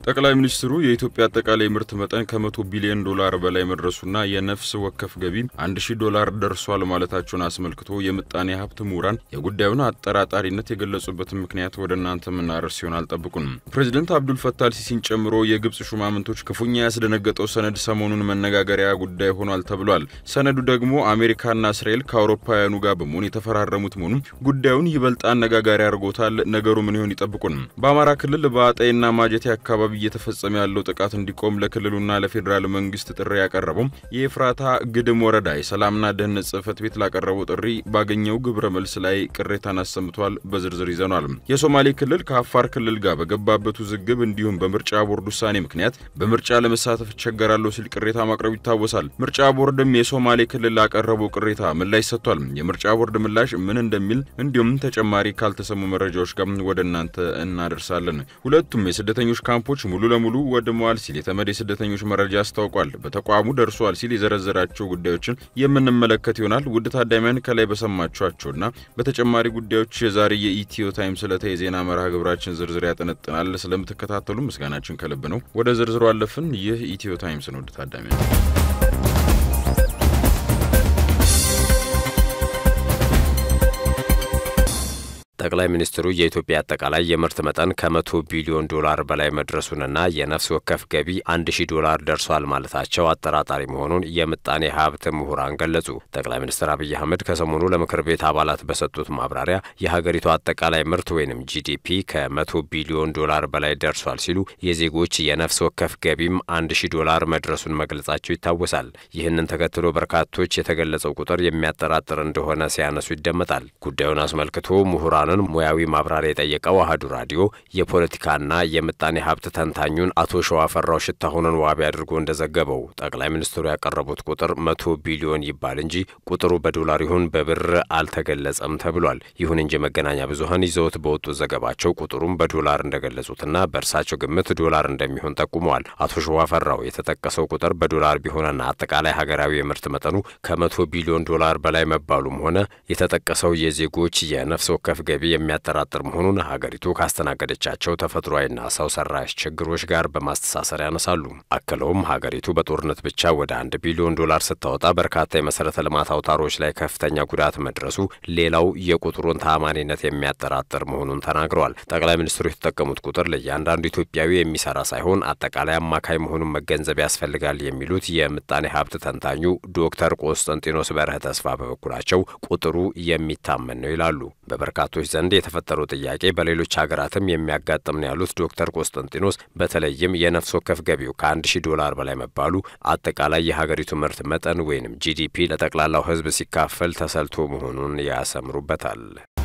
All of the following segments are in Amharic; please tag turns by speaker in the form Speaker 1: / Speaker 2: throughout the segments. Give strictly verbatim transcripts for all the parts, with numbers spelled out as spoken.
Speaker 1: ጠቅላይ ሚኒስትሩ የኢትዮጵያ አጠቃላይ ምርት መጠን ከመቶ ቢሊዮን ዶላር በላይ መድረሱና የነፍስ ወከፍ ገቢ አንድ ሺህ ዶላር ደርሷል ማለታቸውን አስመልክቶ የምጣኔ ሀብት ምሁራን የጉዳዩን አጠራጣሪነት የገለጹበት ምክንያት ወደናንተ ምናርስ ይሆናል ጠብቁን። ፕሬዝዳንት አብዱል ፈታህ አልሲሲን ጨምሮ የግብጽ ሹማምንቶች ክፉኛ ያስደነገጠው ሰነድ ሰሞኑን መነጋገሪያ ጉዳይ ሆኗል ተብሏል። ሰነዱ ደግሞ አሜሪካና እስራኤል ከአውሮፓውያኑ ጋር በመሆን የተፈራረሙት መሆኑን ጉዳዩን ይበልጥ አነጋጋሪ አድርጎታል። ነገሩ ምን ይሆን ይጠብቁን። በአማራ ክልል በአጣይና ማጀቴ አካባቢ እየተፈጸመ ያለው ጥቃት እንዲቆም ለክልሉና ለፌደራል መንግስት ጥሪ ያቀረበው የኤፍራታ ግድም ወረዳ የሰላምና ደህንነት ጽሕፈት ቤት ላቀረበው ጥሪ ባገኘው ግብረ መልስ ላይ ቅሬታን አሰምቷል። በዝርዝር ይዘናል። የሶማሌ ክልል ከአፋር ክልል ጋር በገባበት ውዝግብ እንዲሁም በምርጫ ቦርድ ውሳኔ ምክንያት በምርጫ ለመሳተፍ ቸገራለሁ ሲል ቅሬታ ማቅረቡ ይታወሳል። ምርጫ ቦርድም የሶማሌ ክልል ላቀረበው ቅሬታ ምላሽ ሰጥቷል። የምርጫ ቦርድ ምላሽ ምን እንደሚል እንዲሁም ተጨማሪ ካልተሰሙ መረጃዎች ጋር ወደናንተ እናደርሳለን። ሁለቱም የስደተኞች ካምፖች ሙሉ ለሙሉ ወድመዋል ሲል የተመድ የስደተኞች መረጃ አስታውቋል። በተቋሙ ደርሷል ሲል የዘረዘራቸው ጉዳዮችን የምንመለከት ይሆናል። ውድ ታዳሚያን ከላይ በሰማችኋቸውና በተጨማሪ ጉዳዮች የዛሬ የኢትዮ ታይምስ ዕለታዊ የዜና መርሃ ግብራችን ዝርዝር ያጠነጥናል። ስለምትከታተሉ ምስጋናችን ከልብ ነው። ወደ ዝርዝሩ አለፍን። ይህ ኢትዮ ታይምስ ነው። ውድ ታዳሚያን
Speaker 2: ጠቅላይ ሚኒስትሩ የኢትዮጵያ አጠቃላይ የምርት መጠን ከመቶ ቢሊዮን ዶላር በላይ መድረሱንና የነፍስ ወከፍ ገቢ አንድ ሺህ ዶላር ደርሷል ማለታቸው አጠራጣሪ መሆኑን የምጣኔ ሀብት ምሁራን ገለጹ። ጠቅላይ ሚኒስትር አብይ አህመድ ከሰሞኑ ለምክር ቤት አባላት በሰጡት ማብራሪያ የሀገሪቱ አጠቃላይ ምርት ወይንም ጂዲፒ ከመቶ ቢሊዮን ዶላር በላይ ደርሷል ሲሉ የዜጎች የነፍስ ወከፍ ገቢም አንድ ሺህ ዶላር መድረሱን መግለጻቸው ይታወሳል። ይህንን ተከትሎ በርካቶች የተገለጸው ቁጥር የሚያጠራጥር እንደሆነ ሲያነሱ ይደመጣል። ጉዳዩን አስመልክቶ ምሁራን ሙያዊ ማብራሪያ የጠየቀው አህዱ ራዲዮ የፖለቲካና የምጣኔ ሀብት ተንታኙን አቶ ሸዋፈራው ሽታሁንን ዋቢ አድርጎ እንደዘገበው ጠቅላይ ሚኒስትሩ ያቀረቡት ቁጥር መቶ ቢሊዮን ይባል እንጂ ቁጥሩ በዶላር ይሁን በብር አልተገለጸም ተብሏል። ይሁን እንጂ መገናኛ ብዙሃን ይዘውት በወጡ ዘገባቸው ቁጥሩን በዶላር እንደገለጹትና በእርሳቸው ግምት ዶላር እንደሚሆን ጠቁመዋል። አቶ ሸዋፈራው የተጠቀሰው ቁጥር በዶላር ቢሆንና አጠቃላይ ሀገራዊ የምርት መጠኑ ከመቶ ቢሊዮን ዶላር በላይ መባሉም ሆነ የተጠቀሰው የዜጎች የነፍስ ወከፍ ገቢ የሚያጠራጥር መሆኑን ሀገሪቱ ካስተናገደቻቸው ተፈጥሯዊና ሰው ሰራሽ ችግሮች ጋር በማስተሳሰር ያነሳሉ። አክለውም ሀገሪቱ በጦርነት ብቻ ወደ አንድ ቢሊዮን ዶላር ስታወጣ በርካታ የመሰረተ ልማት አውታሮች ላይ ከፍተኛ ጉዳት መድረሱ ሌላው የቁጥሩን ተአማኒነት የሚያጠራጥር መሆኑን ተናግረዋል። ጠቅላይ ሚኒስትሩ የተጠቀሙት ቁጥር ለእያንዳንዱ ኢትዮጵያዊ የሚሰራ ሳይሆን አጠቃላይ አማካይ መሆኑን መገንዘብ ያስፈልጋል የሚሉት የምጣኔ ሀብት ተንታኙ ዶክተር ቆስጠንጢኖስ በርሀ ተስፋ በበኩላቸው ቁጥሩ የሚታመን ነው ይላሉ። በበርካቶች ዘንድ የተፈጠረው ጥያቄ በሌሎች ሀገራትም የሚያጋጥም ነው ያሉት ዶክተር ቆስጠንጢኖስ በተለይም የነፍስ ወከፍ ገቢው ከአንድ ሺህ ዶላር በላይ መባሉ አጠቃላይ የሀገሪቱ ምርት መጠን ወይንም ጂዲፒ ለጠቅላላው ሕዝብ ሲካፈል ተሰልቶ መሆኑን ያሰምሩበታል።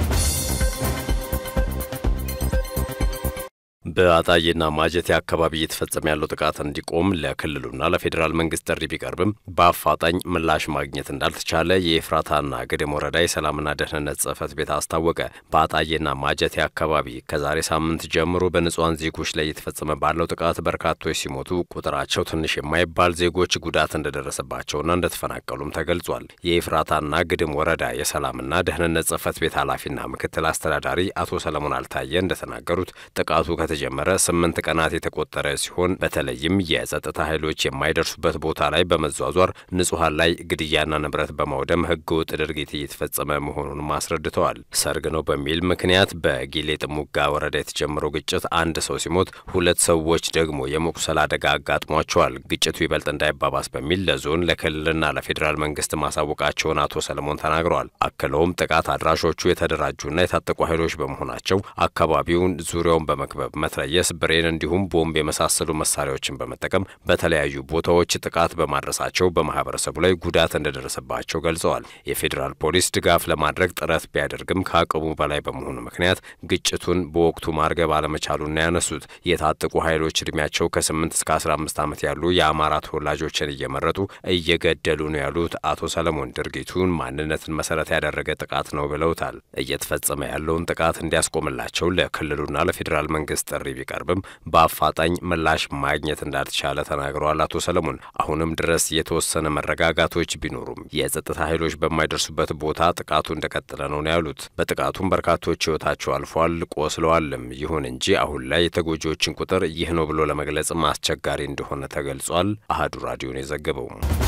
Speaker 2: በአጣይና ማጀቴ አካባቢ እየተፈጸመ ያለው ጥቃት እንዲቆም ለክልሉና ለፌደራል መንግስት ጥሪ ቢቀርብም በአፋጣኝ ምላሽ ማግኘት እንዳልተቻለ የኤፍራታና ግድም ወረዳ የሰላምና ደህንነት ጽሕፈት ቤት አስታወቀ። በአጣይና ማጀቴ አካባቢ ከዛሬ ሳምንት ጀምሮ በንጹሃን ዜጎች ላይ እየተፈጸመ ባለው ጥቃት በርካቶች ሲሞቱ ቁጥራቸው ትንሽ የማይባል ዜጎች ጉዳት እንደደረሰባቸውና እንደተፈናቀሉም ተገልጿል። የኤፍራታና ግድም ወረዳ የሰላምና ደህንነት ጽሕፈት ቤት ኃላፊና ምክትል አስተዳዳሪ አቶ ሰለሞን አልታየ እንደተናገሩት ጥቃቱ ጀመረ ስምንት ቀናት የተቆጠረ ሲሆን በተለይም የጸጥታ ኃይሎች የማይደርሱበት ቦታ ላይ በመዟዟር ንጹሃን ላይ ግድያና ንብረት በማውደም ህገወጥ ድርጊት እየተፈጸመ መሆኑን ማስረድተዋል። ሰርግ ነው በሚል ምክንያት በጊሌ ጥሙጋ ወረዳ የተጀመረው ግጭት አንድ ሰው ሲሞት ሁለት ሰዎች ደግሞ የመቁሰል አደጋ አጋጥሟቸዋል። ግጭቱ ይበልጥ እንዳይባባስ በሚል ለዞን ለክልልና ለፌደራል መንግስት ማሳወቃቸውን አቶ ሰለሞን ተናግረዋል። አክለውም ጥቃት አድራሾቹ የተደራጁና የታጠቁ ኃይሎች በመሆናቸው አካባቢውን ዙሪያውን በመክበብ መትረየስ ብሬን እንዲሁም ቦምብ የመሳሰሉ መሳሪያዎችን በመጠቀም በተለያዩ ቦታዎች ጥቃት በማድረሳቸው በማህበረሰቡ ላይ ጉዳት እንደደረሰባቸው ገልጸዋል። የፌደራል ፖሊስ ድጋፍ ለማድረግ ጥረት ቢያደርግም ከአቅሙ በላይ በመሆኑ ምክንያት ግጭቱን በወቅቱ ማርገብ አለመቻሉን ያነሱት የታጠቁ ኃይሎች እድሜያቸው ከስምንት እስከ አስራ አምስት ዓመት ያሉ የአማራ ተወላጆችን እየመረጡ እየገደሉ ነው ያሉት አቶ ሰለሞን ድርጊቱን ማንነትን መሰረት ያደረገ ጥቃት ነው ብለውታል። እየተፈጸመ ያለውን ጥቃት እንዲያስቆምላቸው ለክልሉና ለፌደራል መንግስት ጥሪ ቢቀርብም በአፋጣኝ ምላሽ ማግኘት እንዳልቻለ ተናግረዋል። አቶ ሰለሞን አሁንም ድረስ የተወሰነ መረጋጋቶች ቢኖሩም የጸጥታ ኃይሎች በማይደርሱበት ቦታ ጥቃቱ እንደቀጠለ ነው ያሉት። በጥቃቱም በርካቶች ሕይወታቸው አልፏል፣ ቆስለዋልም። ይሁን እንጂ አሁን ላይ የተጎጂዎችን ቁጥር ይህ ነው ብሎ ለመግለጽ አስቸጋሪ እንደሆነ ተገልጿል። አሃዱ ራዲዮ ነው የዘገበው።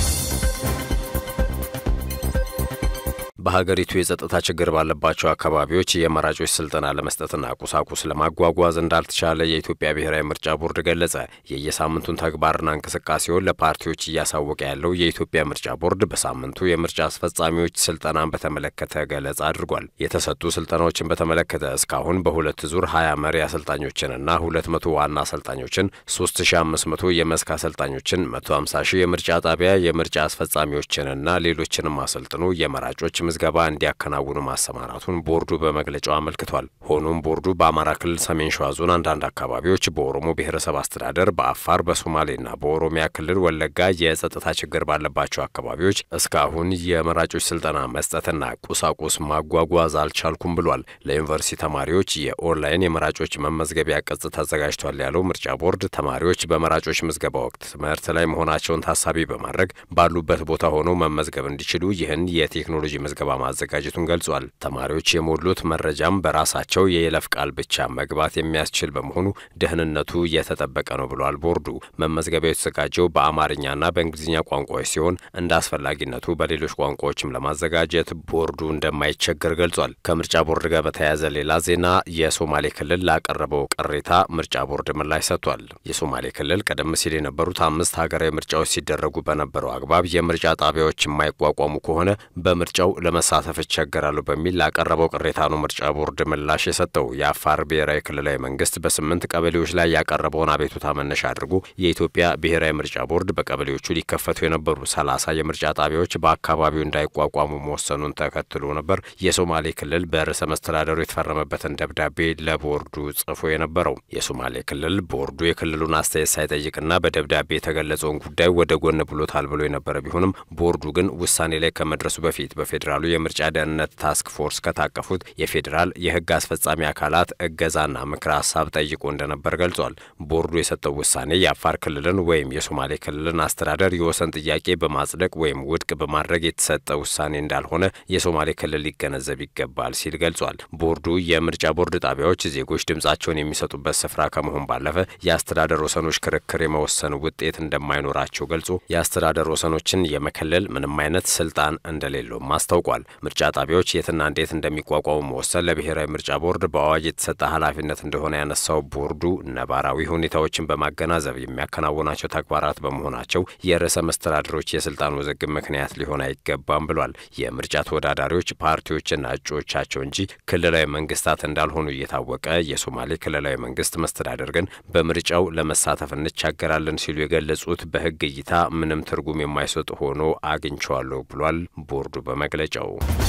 Speaker 2: በሀገሪቱ የጸጥታ ችግር ባለባቸው አካባቢዎች የመራጮች ስልጠና ለመስጠትና ቁሳቁስ ለማጓጓዝ እንዳልተቻለ የኢትዮጵያ ብሔራዊ ምርጫ ቦርድ ገለጸ። የየሳምንቱን ተግባርና እንቅስቃሴውን ለፓርቲዎች እያሳወቀ ያለው የኢትዮጵያ ምርጫ ቦርድ በሳምንቱ የምርጫ አስፈጻሚዎች ስልጠናን በተመለከተ ገለጻ አድርጓል። የተሰጡ ስልጠናዎችን በተመለከተ እስካሁን በሁለት ዙር ሀያ መሪ አሰልጣኞችንና ሁለት መቶ ዋና አሰልጣኞችን፣ ሶስት ሺህ አምስት መቶ የመስክ አሰልጣኞችን፣ መቶ ሃምሳ ሺህ የምርጫ ጣቢያ የምርጫ አስፈጻሚዎችንና ሌሎችንም አሰልጥኖ የመራጮች ምዝገባ እንዲያከናውኑ ማሰማራቱን ቦርዱ በመግለጫው አመልክቷል። ሆኖም ቦርዱ በአማራ ክልል ሰሜን ሸዋ ዞን አንዳንድ አካባቢዎች፣ በኦሮሞ ብሔረሰብ አስተዳደር፣ በአፋር፣ በሶማሌና በኦሮሚያ ክልል ወለጋ የጸጥታ ችግር ባለባቸው አካባቢዎች እስካሁን የመራጮች ስልጠና መስጠትና ቁሳቁስ ማጓጓዝ አልቻልኩም ብሏል። ለዩኒቨርሲቲ ተማሪዎች የኦንላይን የመራጮች መመዝገቢያ ቅጽ ተዘጋጅቷል ያለው ምርጫ ቦርድ ተማሪዎች በመራጮች ምዝገባ ወቅት ትምህርት ላይ መሆናቸውን ታሳቢ በማድረግ ባሉበት ቦታ ሆነው መመዝገብ እንዲችሉ ይህን የቴክኖሎጂ ምዝገባ ማዘጋጀቱን ገልጿል። ተማሪዎች የሞሉት መረጃም በራሳቸው የይለፍ ቃል ብቻ መግባት የሚያስችል በመሆኑ ደህንነቱ የተጠበቀ ነው ብሏል ቦርዱ። መመዝገቢያው የተዘጋጀው በአማርኛና በእንግሊዝኛ ቋንቋዎች ሲሆን እንደ አስፈላጊነቱ በሌሎች ቋንቋዎችም ለማዘጋጀት ቦርዱ እንደማይቸገር ገልጿል። ከምርጫ ቦርድ ጋር በተያያዘ ሌላ ዜና የሶማሌ ክልል ላቀረበው ቅሬታ ምርጫ ቦርድ ምላሽ ሰጥቷል። የሶማሌ ክልል ቀደም ሲል የነበሩት አምስት ሀገራዊ ምርጫዎች ሲደረጉ በነበረው አግባብ የምርጫ ጣቢያዎች የማይቋቋሙ ከሆነ በምርጫው ለመሳተፍ ይቸገራሉ በሚል ላቀረበው ቅሬታ ነው ምርጫ ቦርድ ምላሽ የሰጠው። የአፋር ብሔራዊ ክልላዊ መንግስት በስምንት ቀበሌዎች ላይ ያቀረበውን አቤቱታ መነሻ አድርጎ የኢትዮጵያ ብሔራዊ ምርጫ ቦርድ በቀበሌዎቹ ሊከፈቱ የነበሩ ሰላሳ የምርጫ ጣቢያዎች በአካባቢው እንዳይቋቋሙ መወሰኑን ተከትሎ ነበር የሶማሌ ክልል በርዕሰ መስተዳደሩ የተፈረመበትን ደብዳቤ ለቦርዱ ጽፎ የነበረው። የሶማሌ ክልል ቦርዱ የክልሉን አስተያየት ሳይጠይቅና በደብዳቤ የተገለጸውን ጉዳይ ወደ ጎን ብሎታል ብሎ የነበረ ቢሆንም ቦርዱ ግን ውሳኔ ላይ ከመድረሱ በፊት በፌዴራሉ የምርጫ ደህንነት ታስክ ፎርስ ከታቀፉት የፌዴራል የህግ አስፈጻሚ አካላት እገዛና ምክረ ሀሳብ ጠይቆ እንደነበር ገልጿል። ቦርዱ የሰጠው ውሳኔ የአፋር ክልልን ወይም የሶማሌ ክልልን አስተዳደር የወሰን ጥያቄ በማጽደቅ ወይም ውድቅ በማድረግ የተሰጠ ውሳኔ እንዳልሆነ የሶማሌ ክልል ሊገነዘብ ይገባል ሲል ገልጿል። ቦርዱ የምርጫ ቦርድ ጣቢያዎች ዜጎች ድምጻቸውን የሚሰጡበት ስፍራ ከመሆን ባለፈ የአስተዳደር ወሰኖች ክርክር የመወሰን ውጤት እንደማይኖራቸው ገልጾ የአስተዳደር ወሰኖችን የመከለል ምንም አይነት ስልጣን እንደሌለው ማስታውቋል። ምርጫ ጣቢያዎች የትና እንዴት እንደሚቋቋሙ መወሰን ለብሔራዊ ምርጫ ቦርድ በአዋጅ የተሰጠ ኃላፊነት እንደሆነ ያነሳው ቦርዱ ነባራዊ ሁኔታዎችን በማገናዘብ የሚያከናውናቸው ተግባራት በመሆናቸው የርዕሰ መስተዳድሮች የስልጣን ውዝግብ ምክንያት ሊሆን አይገባም ብሏል። የምርጫ ተወዳዳሪዎች ፓርቲዎችና እጩዎቻቸው እንጂ ክልላዊ መንግስታት እንዳልሆኑ እየታወቀ የሶማሌ ክልላዊ መንግስት መስተዳደር ግን በምርጫው ለመሳተፍ እንቸገራለን ሲሉ የገለጹት በህግ እይታ ምንም ትርጉም የማይሰጥ ሆኖ አግኝቻለሁ ብሏል ቦርዱ በመግለጫው።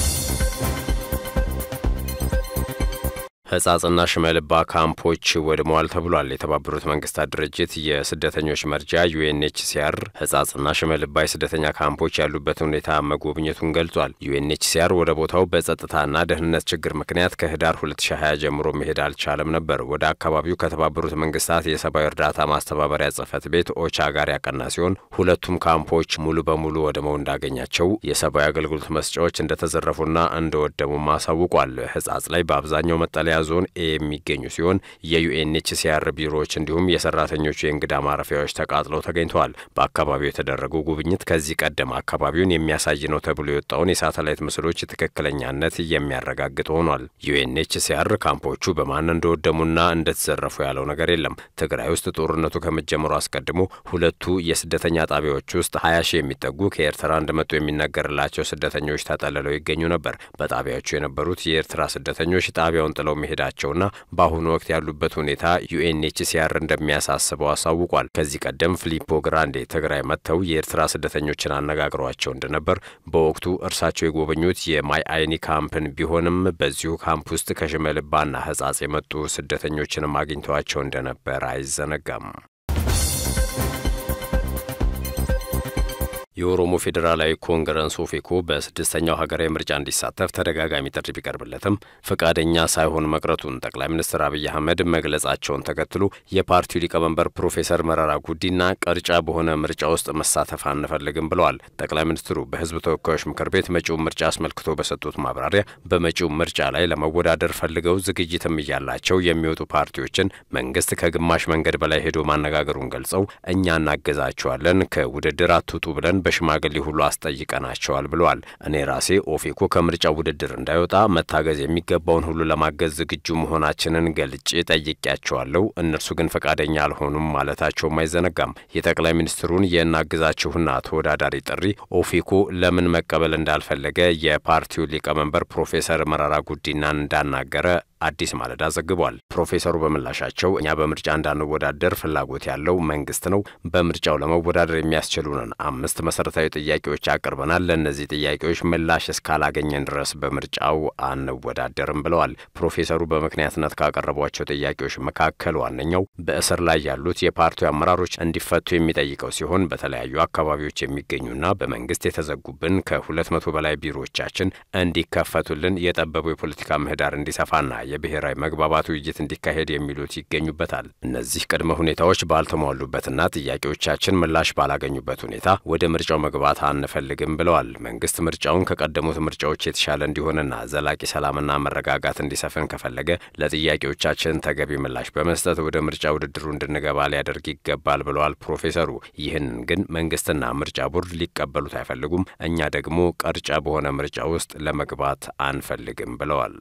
Speaker 2: ህጻጽና ሽመልባ ካምፖች ወድመዋል ተብሏል። የተባበሩት መንግስታት ድርጅት የስደተኞች መርጃ ዩኤንኤችሲአር ህጻጽና ሽመልባ የስደተኛ ካምፖች ያሉበትን ሁኔታ መጎብኘቱን ገልጿል። ዩኤንኤችሲአር ወደ ቦታው በጸጥታና ደህንነት ችግር ምክንያት ከህዳር ሁለት ሺህ ሃያ ጀምሮ መሄድ አልቻለም ነበር። ወደ አካባቢው ከተባበሩት መንግስታት የሰብአዊ እርዳታ ማስተባበሪያ ጽህፈት ቤት ኦቻ ጋር ያቀና ሲሆን ሁለቱም ካምፖች ሙሉ በሙሉ ወድመው እንዳገኛቸው፣ የሰብአዊ አገልግሎት መስጫዎች እንደተዘረፉና እንደወደሙ ማሳውቋል። ህጻጽ ላይ በአብዛኛው መጠለያ ዞን ኤ የሚገኙ ሲሆን የዩኤንኤችሲአር ቢሮዎች እንዲሁም የሰራተኞቹ የእንግዳ ማረፊያዎች ተቃጥለው ተገኝተዋል። በአካባቢው የተደረገው ጉብኝት ከዚህ ቀደም አካባቢውን የሚያሳይ ነው ተብሎ የወጣውን የሳተላይት ምስሎች ትክክለኛነት የሚያረጋግጥ ሆኗል። ዩኤንኤችሲአር ካምፖቹ በማን እንደወደሙና እንደተዘረፉ ያለው ነገር የለም። ትግራይ ውስጥ ጦርነቱ ከመጀመሩ አስቀድሞ ሁለቱ የስደተኛ ጣቢያዎች ውስጥ ሀያ ሺህ የሚጠጉ ከኤርትራ እንደመጡ የሚነገርላቸው ስደተኞች ተጠልለው ይገኙ ነበር። በጣቢያዎቹ የነበሩት የኤርትራ ስደተኞች ጣቢያውን ጥለው መሄዳቸውና በአሁኑ ወቅት ያሉበት ሁኔታ ዩኤንኤችሲአር እንደሚያሳስበው አሳውቋል። ከዚህ ቀደም ፊሊፖ ግራንዴ ትግራይ መጥተው የኤርትራ ስደተኞችን አነጋግሯቸው እንደነበር በወቅቱ እርሳቸው የጎበኙት የማይ አይኒ ካምፕን ቢሆንም በዚሁ ካምፕ ውስጥ ከሽመልባና ህጻጽ የመጡ ስደተኞችንም አግኝተዋቸው እንደነበር አይዘነጋም። የኦሮሞ ፌዴራላዊ ኮንግረስ ኦፌኮ በስድስተኛው ሀገራዊ ምርጫ እንዲሳተፍ ተደጋጋሚ ጥሪ ቢቀርብለትም ፈቃደኛ ሳይሆን መቅረቱን ጠቅላይ ሚኒስትር አብይ አህመድ መግለጻቸውን ተከትሎ የፓርቲው ሊቀመንበር ፕሮፌሰር መረራ ጉዲና ቅርጫ በሆነ ምርጫ ውስጥ መሳተፍ አንፈልግም ብለዋል። ጠቅላይ ሚኒስትሩ በህዝብ ተወካዮች ምክር ቤት መጪው ምርጫ አስመልክቶ በሰጡት ማብራሪያ በመጪው ምርጫ ላይ ለመወዳደር ፈልገው ዝግጅትም እያላቸው የሚወጡ ፓርቲዎችን መንግስት ከግማሽ መንገድ በላይ ሄዶ ማነጋገሩን ገልጸው እኛ እናገዛቸዋለን ከውድድር አትውጡ ብለን በሽማግሌ ሁሉ አስጠይቀናቸዋል ብለዋል። እኔ ራሴ ኦፌኮ ከምርጫ ውድድር እንዳይወጣ መታገዝ የሚገባውን ሁሉ ለማገዝ ዝግጁ መሆናችንን ገልጬ ጠይቄያቸዋለሁ። እነርሱ ግን ፈቃደኛ አልሆኑም ማለታቸውም አይዘነጋም። የጠቅላይ ሚኒስትሩን የናግዛችሁና ተወዳዳሪ ጥሪ ኦፌኮ ለምን መቀበል እንዳልፈለገ የፓርቲው ሊቀመንበር ፕሮፌሰር መረራ ጉዲናን እንዳናገረ አዲስ ማለዳ ዘግቧል። ፕሮፌሰሩ በምላሻቸው እኛ በምርጫ እንዳንወዳደር ፍላጎት ያለው መንግስት ነው። በምርጫው ለመወዳደር የሚያስችሉንን አምስት መሰረታዊ ጥያቄዎች አቅርበናል። ለነዚህ ጥያቄዎች ምላሽ እስካላገኘን ድረስ በምርጫው አንወዳደርም ብለዋል። ፕሮፌሰሩ በምክንያትነት ካቀረቧቸው ጥያቄዎች መካከል ዋነኛው በእስር ላይ ያሉት የፓርቲው አመራሮች እንዲፈቱ የሚጠይቀው ሲሆን በተለያዩ አካባቢዎች የሚገኙና በመንግስት የተዘጉብን ከሁለት መቶ በላይ ቢሮዎቻችን እንዲከፈቱልን የጠበቡ የፖለቲካ ምህዳር እንዲሰፋና የብሔራዊ መግባባት ውይይት እንዲካሄድ የሚሉት ይገኙበታል። እነዚህ ቅድመ ሁኔታዎች ባልተሟሉበትና ጥያቄዎቻችን ምላሽ ባላገኙበት ሁኔታ ወደ ምርጫው መግባት አንፈልግም ብለዋል። መንግስት ምርጫውን ከቀደሙት ምርጫዎች የተሻለ እንዲሆንና ዘላቂ ሰላምና መረጋጋት እንዲሰፍን ከፈለገ ለጥያቄዎቻችን ተገቢ ምላሽ በመስጠት ወደ ምርጫ ውድድሩ እንድንገባ ሊያደርግ ይገባል ብለዋል ፕሮፌሰሩ። ይህንን ግን መንግስትና ምርጫ ቦርድ ሊቀበሉት አይፈልጉም። እኛ ደግሞ ቅርጫ በሆነ ምርጫ ውስጥ ለመግባት አንፈልግም ብለዋል።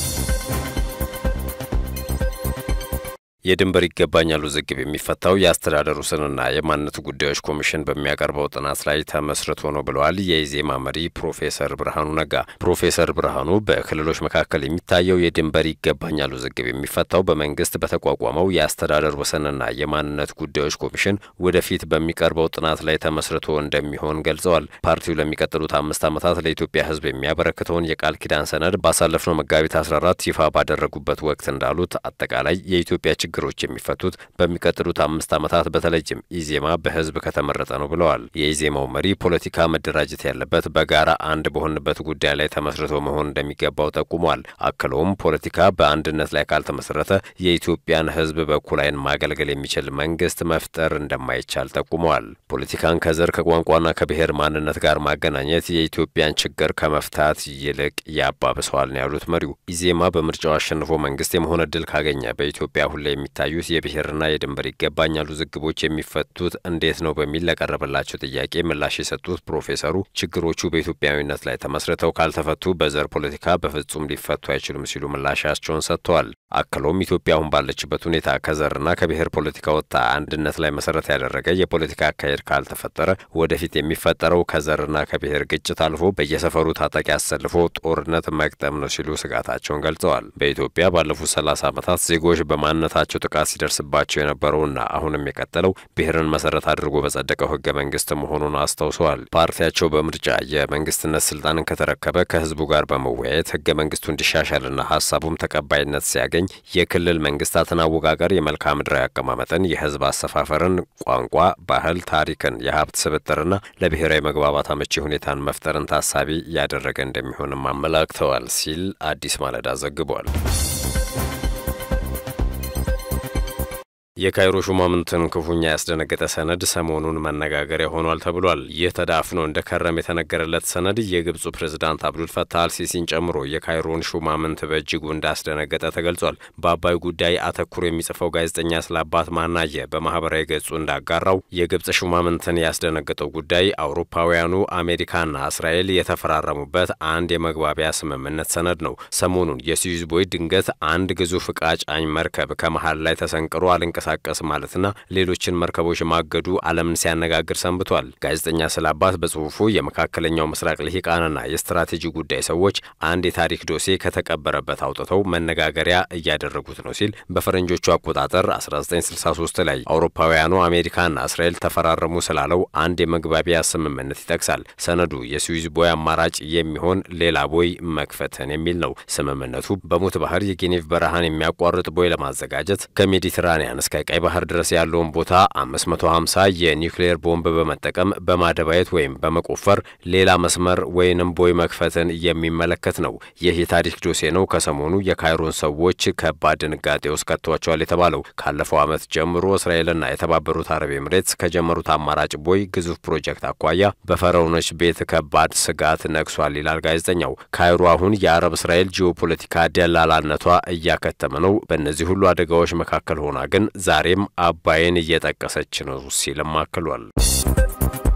Speaker 2: የድንበር ይገባኛል ውዝግብ የሚፈታው የአስተዳደር ውስንና የማንነት ጉዳዮች ኮሚሽን በሚያቀርበው ጥናት ላይ ተመስርቶ ነው ብለዋል የኢዜማ መሪ ፕሮፌሰር ብርሃኑ ነጋ። ፕሮፌሰር ብርሃኑ በክልሎች መካከል የሚታየው የድንበር ይገባኛል ውዝግብ የሚፈታው በመንግስት በተቋቋመው የአስተዳደር ውስንና የማንነት ጉዳዮች ኮሚሽን ወደፊት በሚቀርበው ጥናት ላይ ተመስርቶ እንደሚሆን ገልጸዋል። ፓርቲው ለሚቀጥሉት አምስት ዓመታት ለኢትዮጵያ ሕዝብ የሚያበረክተውን የቃል ኪዳን ሰነድ ባሳለፍነው መጋቢት አስራ አራት ይፋ ባደረጉበት ወቅት እንዳሉት አጠቃላይ የኢትዮጵያ ችግሮች የሚፈቱት በሚቀጥሉት አምስት ዓመታት በተለይም ኢዜማ በህዝብ ከተመረጠ ነው ብለዋል። የኢዜማው መሪ ፖለቲካ መደራጀት ያለበት በጋራ አንድ በሆነበት ጉዳይ ላይ ተመስርቶ መሆን እንደሚገባው ጠቁሟል። አክለውም ፖለቲካ በአንድነት ላይ ካልተመሰረተ የኢትዮጵያን ህዝብ በኩል አይን ማገልገል የሚችል መንግስት መፍጠር እንደማይቻል ጠቁመዋል። ፖለቲካን ከዘር ከቋንቋና ከብሔር ማንነት ጋር ማገናኘት የኢትዮጵያን ችግር ከመፍታት ይልቅ ያባብሰዋል ነው ያሉት መሪው። ኢዜማ በምርጫው አሸንፎ መንግስት የመሆን እድል ካገኘ በኢትዮጵያ ሁሌ የሚታዩት የብሔርና የድንበር ይገባኛል ውዝግቦች የሚፈቱት እንዴት ነው በሚል ለቀረበላቸው ጥያቄ ምላሽ የሰጡት ፕሮፌሰሩ ችግሮቹ በኢትዮጵያዊነት ላይ ተመስርተው ካልተፈቱ በዘር ፖለቲካ በፍጹም ሊፈቱ አይችሉም ሲሉ ምላሻቸውን ሰጥተዋል። አክሎም ኢትዮጵያ አሁን ባለችበት ሁኔታ ከዘርና ከብሔር ፖለቲካ ወጣ አንድነት ላይ መሰረት ያደረገ የፖለቲካ አካሄድ ካልተፈጠረ ወደፊት የሚፈጠረው ከዘርና ከብሔር ግጭት አልፎ በየሰፈሩ ታጣቂ አሰልፎ ጦርነት መቅጠም ነው ሲሉ ስጋታቸውን ገልጸዋል። በኢትዮጵያ ባለፉት ሰላሳ ዓመታት ዜጎች በማንነታቸው ጥቃት ሲደርስባቸው የነበረውና አሁንም የቀጠለው ብሔርን መሰረት አድርጎ በጸደቀው ህገ መንግስት መሆኑን አስታውሰዋል። ፓርቲያቸው በምርጫ የመንግስትነት ስልጣንን ከተረከበ ከህዝቡ ጋር በመወያየት ህገ መንግስቱ እንዲሻሻልና ሀሳቡም ተቀባይነት ሲያገኝ የክልል መንግስታትን አወቃቀር፣ የመልክዓ ምድራዊ አቀማመጥን፣ የህዝብ አሰፋፈርን፣ ቋንቋ፣ ባህል፣ ታሪክን፣ የሀብት ስብጥርና ለብሔራዊ መግባባት አመቺ ሁኔታን መፍጠርን ታሳቢ ያደረገ እንደሚሆንም አመላክተዋል ሲል አዲስ ማለዳ ዘግቧል። የካይሮ ሹማምንትን ክፉኛ ያስደነገጠ ሰነድ ሰሞኑን መነጋገሪያ ሆኗል ተብሏል። ይህ ተዳፍኖ እንደ ከረም የተነገረለት ሰነድ የግብፁ ፕሬዝዳንት አብዱል ፈታህ አልሲሲን ጨምሮ የካይሮን ሹማምንት በእጅጉ እንዳስደነገጠ ተገልጿል። በአባይ ጉዳይ አተኩሮ የሚጽፈው ጋዜጠኛ ስላባት ማናየ በማህበራዊ ገጹ እንዳጋራው የግብፅ ሹማምንትን ያስደነገጠው ጉዳይ አውሮፓውያኑ አሜሪካና እስራኤል የተፈራረሙበት አንድ የመግባቢያ ስምምነት ሰነድ ነው። ሰሞኑን የስዊዝ ቦይ ድንገት አንድ ግዙፍ ዕቃ ጫኝ መርከብ ከመሃል ላይ ተሰንቅሮ አልንቀሳ ቀስ ማለትና ሌሎችን መርከቦች ማገዱ ዓለምን ሲያነጋግር ሰንብቷል። ጋዜጠኛ ስላባት በጽሁፉ የመካከለኛው ምስራቅ ልሂቃንና የስትራቴጂ ጉዳይ ሰዎች አንድ የታሪክ ዶሴ ከተቀበረበት አውጥተው መነጋገሪያ እያደረጉት ነው ሲል በፈረንጆቹ አቆጣጠር አስራ ዘጠኝ ስልሳ ሶስት ላይ አውሮፓውያኑ አሜሪካና እስራኤል ተፈራረሙ ስላለው አንድ የመግባቢያ ስምምነት ይጠቅሳል። ሰነዱ የስዊዝ ቦይ አማራጭ የሚሆን ሌላ ቦይ መክፈትን የሚል ነው። ስምምነቱ በሙት ባህር የጌኔቭ በረሃን የሚያቋርጥ ቦይ ለማዘጋጀት ከሜዲትራኒያን እስከ እስከ ቀይ ባህር ድረስ ያለውን ቦታ አምስት መቶ ሃምሳ የኒውክሌር ቦምብ በመጠቀም በማደባየት ወይም በመቆፈር ሌላ መስመር ወይንም ቦይ መክፈትን የሚመለከት ነው። ይህ የታሪክ ዶሴ ነው ከሰሞኑ የካይሮን ሰዎች ከባድ ድንጋጤ ውስጥ ከተዋቸዋል የተባለው። ካለፈው ዓመት ጀምሮ እስራኤልና የተባበሩት አረብ ኤምሬትስ ከጀመሩት አማራጭ ቦይ ግዙፍ ፕሮጀክት አኳያ በፈርዖኖች ቤት ከባድ ስጋት ነግሷል ይላል ጋዜጠኛው። ካይሮ አሁን የአረብ እስራኤል ጂኦፖለቲካ ደላላነቷ እያከተመ ነው። በእነዚህ ሁሉ አደጋዎች መካከል ሆና ግን ዛሬም አባይን እየጠቀሰች ነው ሲልም አክሏል።